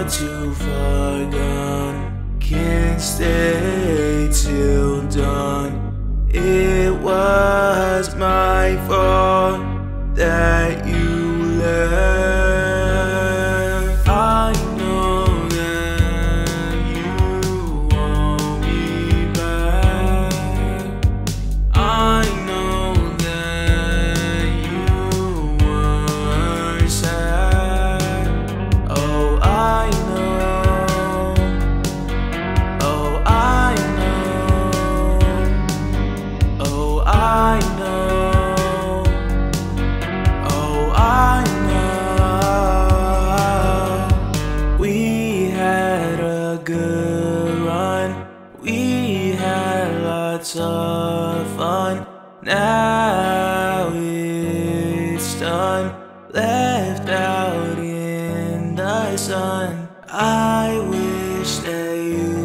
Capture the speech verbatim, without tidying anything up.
too far gone, can't stay till dawn. It was my fault that you left. I know that you want me back. I know that you were sad. Oh, I know. Oh, I know. Oh, I know. Oh, I know. We had a good run. We had lots of fun. Now it's done. Left out in the sun. I wish that you